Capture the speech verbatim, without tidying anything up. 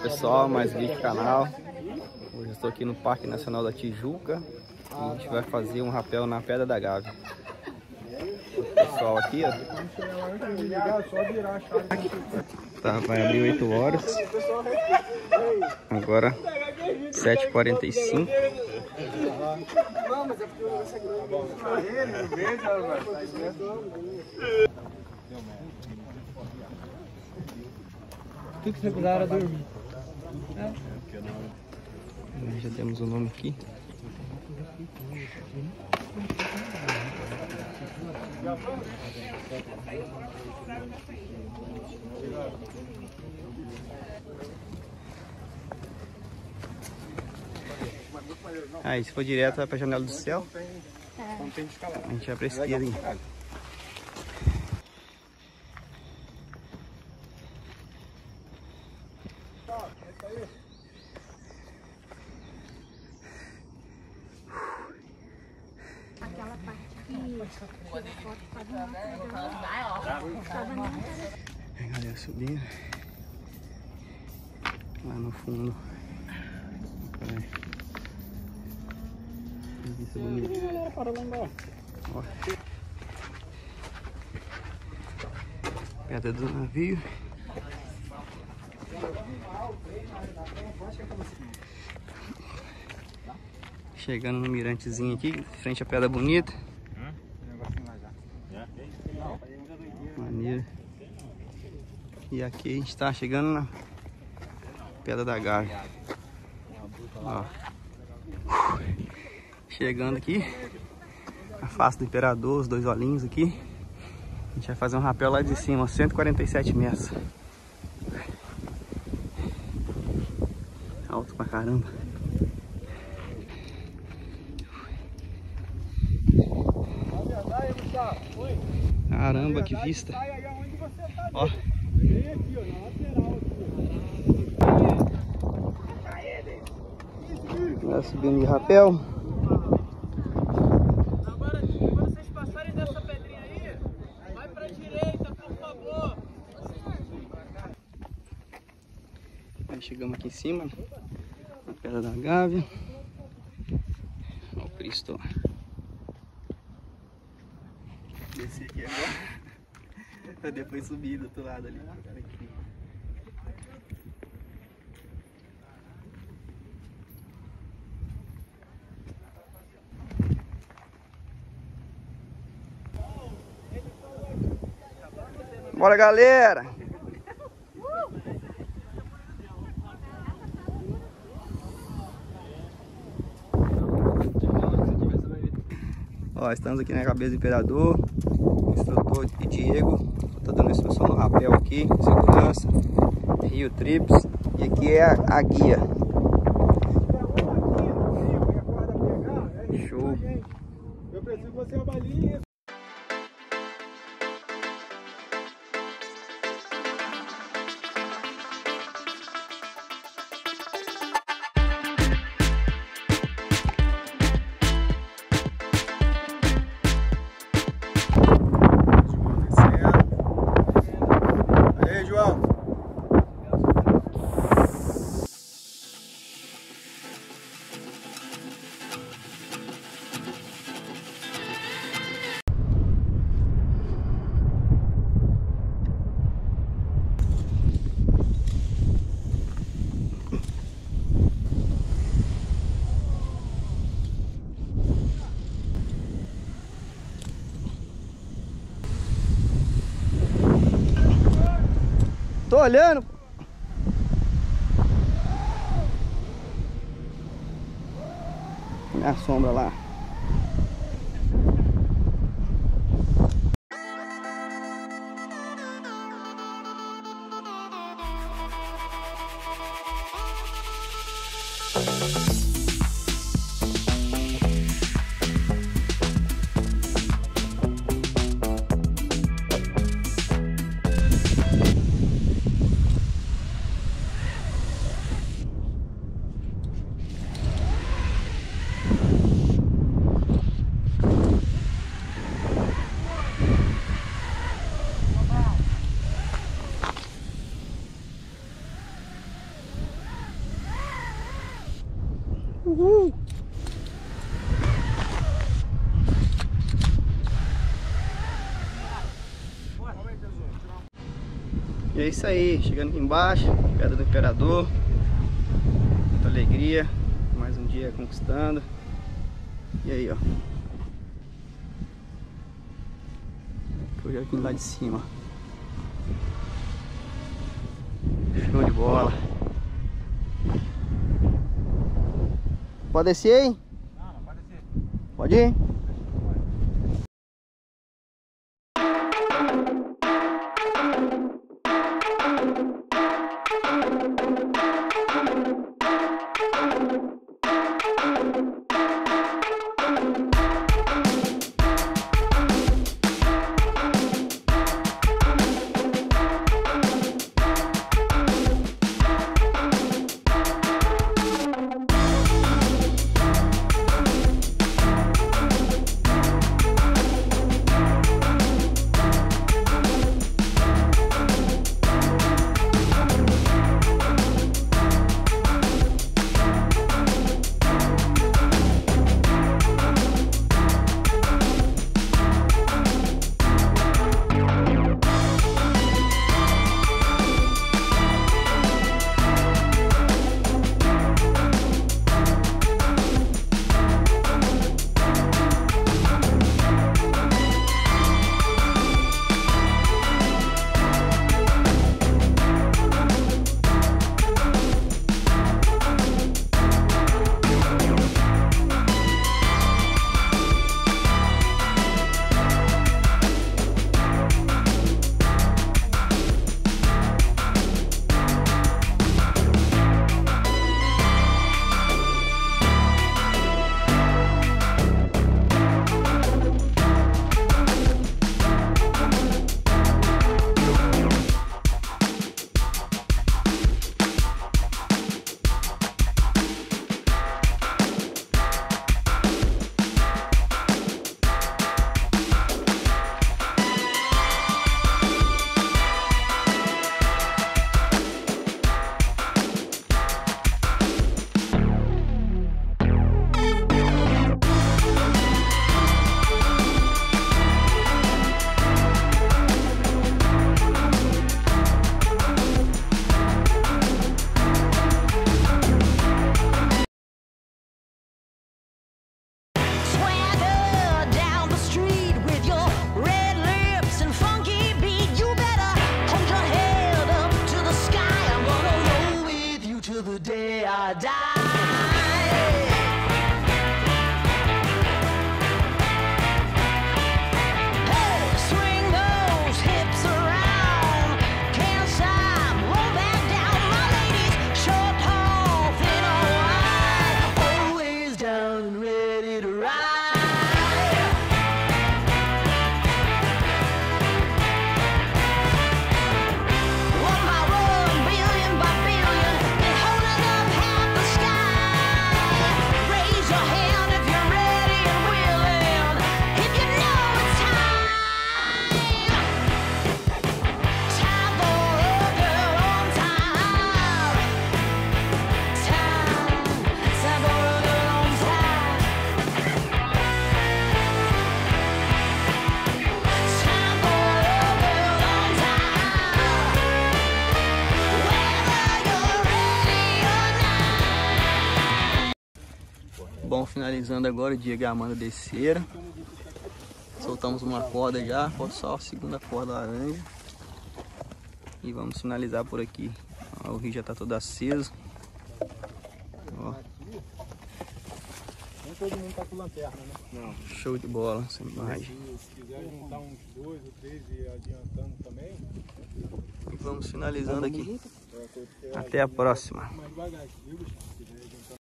pessoal, mais vídeo do canal. Hoje eu estou aqui no Parque Nacional da Tijuca e a gente vai fazer um rapel na Pedra da Gávea. O pessoal aqui, ó. Tá, vai abrir oito horas. Agora sete e quarenta e cinco. Tudo que você precisava era dormir. É. Já temos o nome aqui. Aí, se for direto, vai pra Janela do Céu. A gente vai pra esquerda, hein? Aquela parte que foto Aí, galera, subindo lá no fundo. Peraí. Isso é bonito. Galera, para lá embaixo. Ó. Pedra do navio. Chegando no mirantezinho aqui, frente à Pedra Bonita. Maneiro. E aqui a gente está chegando na Pedra da Gávea. Ó. Chegando aqui, a face do Imperador, os dois olhinhos aqui. A gente vai fazer um rapel lá de cima, cento e quarenta e sete metros. Alto pra caramba. Caramba, que vista. Ó. Vai subindo de rapel. Agora, quando vocês passarem dessa pedrinha aí, vai pra direita, por favor. Aí chegamos aqui em cima, na Pedra da Gávea. Ó o Cristo. Descer aqui agora. Pra depois subir do outro lado ali. Aqui. Bora, galera! Ó, estamos aqui na cabeça do Imperador. O instrutor de Diego. Tô dando instrução no rapel aqui, segurança. Rio Trips. E aqui é a, a guia. Show! Eu preciso que você avalie isso. Tô olhando. Minha sombra lá. Uhul! E é isso aí, chegando aqui embaixo, Pedra do Imperador. Muita alegria, mais um dia conquistando. E aí, ó. Projetinho lá de cima. Show de bola. Pode descer aí? Não, não pode descer. Pode ir? Bom, finalizando agora o dia que a Amanda desceram. Soltamos uma corda já, falta só a segunda corda laranja. E vamos finalizar por aqui. Ó, o rio já está todo aceso. Ó. Nem todo mundo tá com lanterna, né? Não. Show de bola, essa imagem. Se quiser juntar uns dois ou três e ir adiantando também. E vamos finalizando aqui. Até a próxima. Mais devagar, viu, Gustavo?